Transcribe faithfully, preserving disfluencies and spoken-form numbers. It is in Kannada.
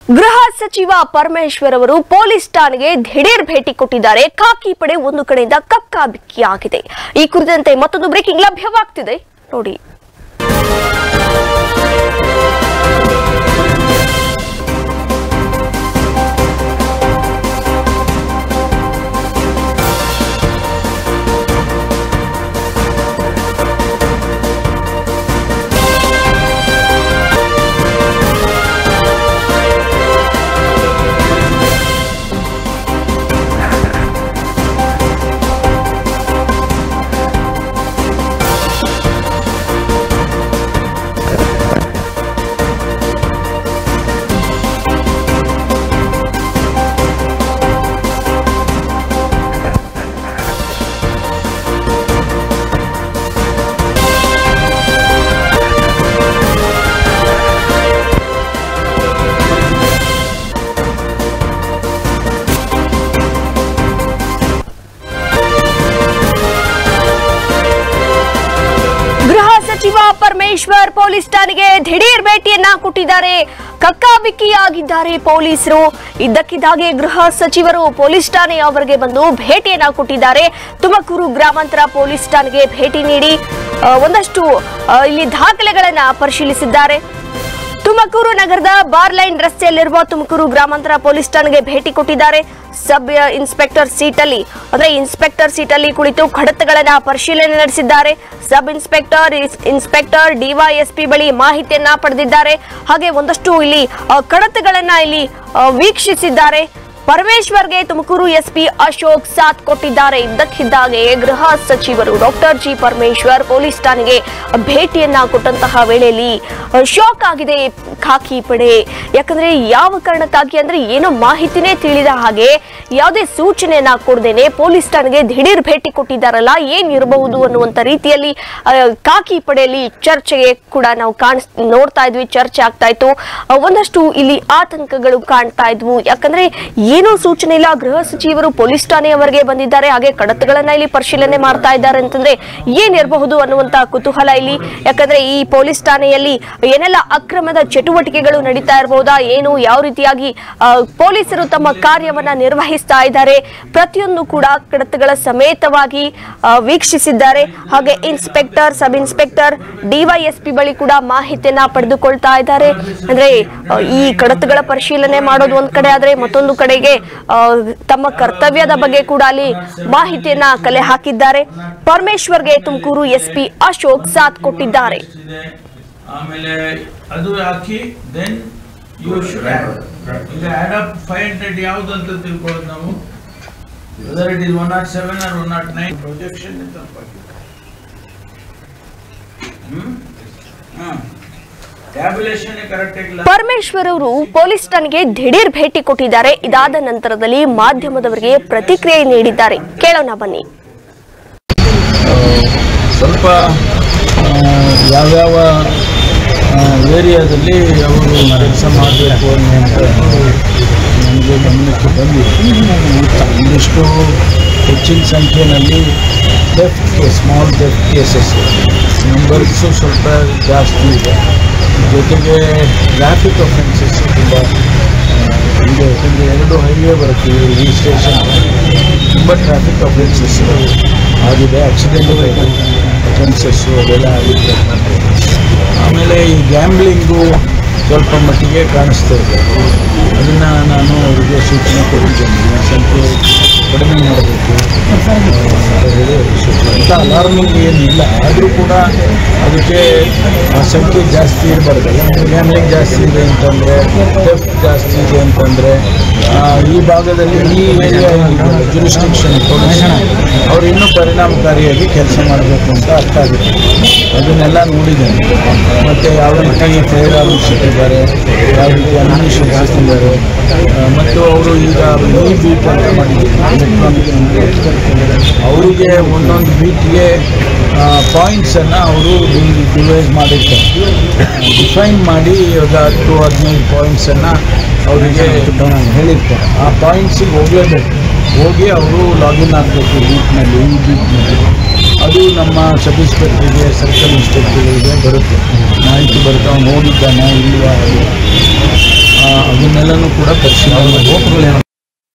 ಗೃಹ ಸಚಿವ ಪರಮೇಶ್ವರ್ ಅವರು ಪೊಲೀಸ್ ಠಾಣೆಗೆ ದಿಢೀರ್ ಭೇಟಿ ಕೊಟ್ಟಿದ್ದಾರೆ. ಖಾಕಿ ಪಡೆ ಒಂದು ಕಡೆಯಿಂದ ಕಕ್ಕಾಬಿಕ್ಕಿಯಾಗಿದೆ. ಈ ಕುರಿತಂತೆ ಮತ್ತೊಂದು ಬ್ರೇಕಿಂಗ್ ಲಭ್ಯವಾಗ್ತಿದೆ ನೋಡಿ. ಸಚಿವ ಪರಮೇಶ್ವರ್ ಪೊಲೀಸ್ ಠಾಣೆಗೆ ದಿಢೀರ್ ಭೇಟಿಯನ್ನ ಕೊಟ್ಟಿದ್ದಾರೆ. ಕಕ್ಕಾಬಿಕ್ಕಿಯಾಗಿದ್ದಾರೆ ಪೊಲೀಸರು. ಇದ್ದಕ್ಕಿದ್ದಾಗೆ ಗೃಹ ಸಚಿವರು ಪೊಲೀಸ್ ಠಾಣೆಯವರೆಗೆ ಬಂದು ಭೇಟಿಯನ್ನ ಕೊಟ್ಟಿದ್ದಾರೆ. ತುಮಕೂರು ಗ್ರಾಮಾಂತರ ಪೊಲೀಸ್ ಠಾಣೆಗೆ ಭೇಟಿ ನೀಡಿ ಒಂದಷ್ಟು ಇಲ್ಲಿ ದಾಖಲೆಗಳನ್ನ ಪರಿಶೀಲಿಸಿದ್ದಾರೆ. ತುಮಕೂರು ನಗರದ ಬಾರ್ ಲೈನ್ ರಸ್ತೆಯಲ್ಲಿರುವ ತುಮಕೂರು ಗ್ರಾಮಾಂತರ ಪೊಲೀಸ್ ಠಾಣೆಗೆ ಭೇಟಿ ಕೊಟ್ಟಿದ್ದಾರೆ. ಸಬ್ ಇನ್ಸ್ಪೆಕ್ಟರ್ ಸೀಟಲ್ಲಿ ಅಂದ್ರೆ ಇನ್ಸ್ಪೆಕ್ಟರ್ ಸೀಟಲ್ಲಿ ಕುಳಿತು ಕಡತಗಳನ್ನ ಪರಿಶೀಲನೆ ನಡೆಸಿದ್ದಾರೆ. ಸಬ್ ಇನ್ಸ್ಪೆಕ್ಟರ್ ಇನ್ಸ್ಪೆಕ್ಟರ್ ಡಿವೈಎಸ್ಪಿ ಬಳಿ ಮಾಹಿತಿಯನ್ನ ಪಡೆದಿದ್ದಾರೆ. ಹಾಗೆ ಒಂದಷ್ಟು ಇಲ್ಲಿ ಕಡತಗಳನ್ನ ಇಲ್ಲಿ ವೀಕ್ಷಿಸಿದ್ದಾರೆ. ಪರಮೇಶ್ವರ್ಗೆ ತುಮಕೂರು ಎಸ್ಪಿ ಅಶೋಕ್ ಸಾಥ್ ಕೊಟ್ಟಿದ್ದಾರೆ. ಇದ್ದಕ್ಕಿದ್ದಾಗೆ ಗೃಹ ಸಚಿವರು ಡಾಕ್ಟರ್ ಜಿ ಪರಮೇಶ್ವರ್ ಪೊಲೀಸ್ ಠಾಣೆಗೆ ಭೇಟಿಯನ್ನ ಕೊಟ್ಟಂತಹ ವೇಳೆಯಲ್ಲಿ ಶಾಕ್ ಆಗಿದೆ ಖಾಕಿ ಪಡೆ. ಯಾಕಂದ್ರೆ ಯಾವ ಕಾರಣಕ್ಕಾಗಿ ಅಂದ್ರೆ ಏನೋ ಮಾಹಿತಿನೇ ತಿಳಿದ ಹಾಗೆ ಯಾವುದೇ ಸೂಚನೆಯನ್ನ ಕೊಡದೇನೆ ಪೊಲೀಸ್ ಠಾಣೆಗೆ ದಿಢೀರ್ ಭೇಟಿ ಕೊಟ್ಟಿದ್ದಾರಲ್ಲ, ಏನಿರಬಹುದು ಅನ್ನುವಂತ ರೀತಿಯಲ್ಲಿ ಖಾಕಿ ಪಡೆಯಲ್ಲಿ ಚರ್ಚೆಗೆ ಕೂಡ ನಾವು ಕಾಣ ನೋಡ್ತಾ ಇದ್ವಿ. ಚರ್ಚೆ ಆಗ್ತಾ ಇತ್ತು. ಒಂದಷ್ಟು ಇಲ್ಲಿ ಆತಂಕಗಳು ಕಾಣ್ತಾ ಇದ್ವು. ಯಾಕಂದ್ರೆ ಏನೋ ಸೂಚನೆ ಇಲ್ಲ. ಗೃಹ ಸಚಿವರು ಪೊಲೀಸ್ ಠಾಣೆಯವರೆಗೆ ಬಂದಿದ್ದಾರೆ. ಹಾಗೆ ಕಡತಗಳನ್ನ ಇಲ್ಲಿ ಪರಿಶೀಲನೆ ಮಾಡ್ತಾ ಇದ್ದಾರೆ ಅಂತಂದ್ರೆ ಏನಿರಬಹುದು ಅನ್ನುವಂತ ಕುತೂಹಲ ಇಲ್ಲಿ. ಯಾಕಂದ್ರೆ ಈ ಪೊಲೀಸ್ ಠಾಣೆಯಲ್ಲಿ ಏನೆಲ್ಲ ಅಕ್ರಮದ ಚಟುವಟಿಕೆಗಳು ನಡೀತಾ ಇರಬಹುದಾ, ಏನು ಯಾವ ರೀತಿಯಾಗಿ ಪೊಲೀಸರು ತಮ್ಮ ಕಾರ್ಯವನ್ನ ನಿರ್ವಹಿಸ್ತಾ ಇದ್ದಾರೆ, ಪ್ರತಿಯೊಂದು ಕೂಡ ಕಡತಗಳ ಸಮೇತವಾಗಿ ವೀಕ್ಷಿಸಿದ್ದಾರೆ. ಹಾಗೆ ಇನ್ಸ್ಪೆಕ್ಟರ್ ಸಬ್ ಇನ್ಸ್ಪೆಕ್ಟರ್ ಡಿವೈಎಸ್ಪಿ ಬಳಿ ಕೂಡ ಮಾಹಿತಿಯನ್ನ ಪಡೆದುಕೊಳ್ತಾ ಇದ್ದಾರೆ. ಅಂದ್ರೆ ಈ ಕಡತಗಳ ಪರಿಶೀಲನೆ ಮಾಡೋದು ಒಂದ್ ಕಡೆ ಆದ್ರೆ ಮತ್ತೊಂದು ಕಡೆಗೆ ತಮ್ಮ ಕರ್ತವ್ಯದ ಬಗ್ಗೆ ಕೂಡ ಅಲ್ಲಿ ಮಾಹಿತಿಯನ್ನ ಕಲೆ ಹಾಕಿದ್ದಾರೆ. ಪರಮೇಶ್ವರ್ಗೆ ತುಮಕೂರು ಎಸ್ಪಿ ಅಶೋಕ್ ಸಾಥ್ ಕೊಟ್ಟಿದ್ದಾರೆ. ಆಮೇಲೆ ಅದು ಹಾಕಿ then you should add up five hundred ಯಾವುದು ಅಂತ ತಿಳ್ಕೊಳ್ಳೋದು ನಾವು. Whether it is one not seven or one not nine projection Parameshwar ಅವರು ಪೊಲೀಸ್ ಠಾಣೆಗೆ ದಿಢೀರ್ ಭೇಟಿ ಕೊಟ್ಟಿದ್ದಾರೆ. ಇದಾದ ನಂತರದಲ್ಲಿ ಮಾಧ್ಯಮದವರಿಗೆ ಪ್ರತಿಕ್ರಿಯೆ ನೀಡಿದ್ದಾರೆ. ಕೇಳೋಣ ಬನ್ನಿ. ಸ್ವಲ್ಪ ಯಾವ್ಯಾವ ಏರಿಯಾದಲ್ಲಿ ಅವರು ಕೆಲಸ ಮಾಡಬೇಕು ಅನ್ನುವಂಥದ್ದು ನನಗೆ ಗಮನಕ್ಕೆ ಬಂದಿದೆ. ಒಂದಿಷ್ಟು ಹೆಚ್ಚಿನ ಸಂಖ್ಯೆಯಲ್ಲಿ theft case small theft cases numbers ಸ್ವಲ್ಪ ಜಾಸ್ತಿ ಇದೆ. ಜೊತೆಗೆ ಟ್ರಾಫಿಕ್ ಅಫೆನ್ಸಸ್ ತುಂಬ ಇದೆ. ಯಾಕಂದರೆ ಎರಡು ಹೈವೇ ಬರುತ್ತೆ ಈ ಸ್ಟೇಷನ್, ತುಂಬ ಟ್ರಾಫಿಕ್ ಅಫೆನ್ಸಸ್ ಆಗಿದೆ. ಆಕ್ಸಿಡೆಂಟು ಅಫೆನ್ಸಸ್ಸು ಅದೆಲ್ಲ ಆಗಿದೆ. ಆಮೇಲೆ ಈ ಗ್ಯಾಂಬ್ಲಿಂಗು ಸ್ವಲ್ಪ ಮಟ್ಟಿಗೆ ಕಾಣಿಸ್ತಾ ಇದೆ. ಅದನ್ನು ನಾನು ಅವರಿಗೆ ಸೂಚನೆ ಕೊಟ್ಟಿದ್ದೇನೆ. ಸಂಖ್ಯೆ ಕಡಿಮೆ ಮಾಡಬೇಕು ಅಂತ ಹೇಳಿ ಸೂಚನೆ. ಅಂತ ಅಲಾರ್ಮಿಂಗ್ ಏನಿಲ್ಲ, ಆದರೂ ಕೂಡ ಅದಕ್ಕೆ ಆ ಸಂಖ್ಯೆ ಜಾಸ್ತಿ ಇರಬಾರ್ದಲ್ಲ. ಗ್ಯಾಮ್ಲಿಂಗ್ ಜಾಸ್ತಿ ಇದೆ ಅಂತಂದರೆ, ಥೆಫ್ಟ್ ಜಾಸ್ತಿ ಇದೆ ಅಂತಂದರೆ ಈ ಭಾಗದಲ್ಲಿ ಈ ಏರಿಯಾ ಜುರಿಸ್ಟಿಕ್ಷನ್ ಪೊಲೀಸ್ ಅವರು ಇನ್ನೂ ಪರಿಣಾಮಕಾರಿಯಾಗಿ ಕೆಲಸ ಮಾಡಬೇಕು ಅಂತ ಅರ್ಥ ಆಗುತ್ತೆ. ಅದನ್ನೆಲ್ಲ ನೋಡಿದ್ದೇನೆ. ಮತ್ತು ಯಾವ ರೀತಿ ಫೈರ್ ಆರ್ಮ್ಸ್ ಇಟ್ಟಿದ್ದಾರೆ, ಯಾವ ರೀತಿ ಅಮ್ಯುನಿಷನ್ ಹಾಕಿದ್ದಾರೆ, ಮತ್ತು ಅವರು ಈಗ ಈ ಬೀಟ್ ಅಂತ ಮಾಡಿದ್ದಾರೆ ಎಲೆಕ್ಟ್ರಾನಿಕ್. ಅವರಿಗೆ ಒಂದೊಂದು ಬೀಟ್ಗೆ ಪಾಯಿಂಟ್ಸನ್ನು ಅವರು ಡಿವೈಸ್ ಮಾಡಿರ್ತಾರೆ. ಡಿಫೈನ್ ಮಾಡಿ ಇವಾಗ ಹತ್ತು ಹದಿನೈದು ಪಾಯಿಂಟ್ಸನ್ನು ಅವರಿಗೆ ಹೇಳಿರ್ತಾರೆ. ಆ ಪಾಯಿಂಟ್ಸಿಗೆ ಹೋಗಲೇಬೇಕು. ಹೋಗಿ ಅವರು ಲಾಗಿನ್ ಆಗಬೇಕು ಬೀಟ್ನಲ್ಲಿ, ಈ ಬೀಟ್ನಲ್ಲಿ. ಅದು ನಮ್ಮ ಸಬ್ ಇನ್ಸ್ಪೆಕ್ಟರ್ಗೆ, ಸರ್ಕಲ್ ಇನ್ಸ್ಪೆಕ್ಟರ್ಗೆ ಬರುತ್ತೆ ಮಾಹಿತಿ ಬರುತ್ತೆ. ಅವ್ನು ನೋಡಿದ್ದಾನೆ ಇಲ್ವಾ. ಅದನ್ನೆಲ್ಲನೂ ಕೂಡ ಪರಿಶೀಲನೆ ಮಾಡಿ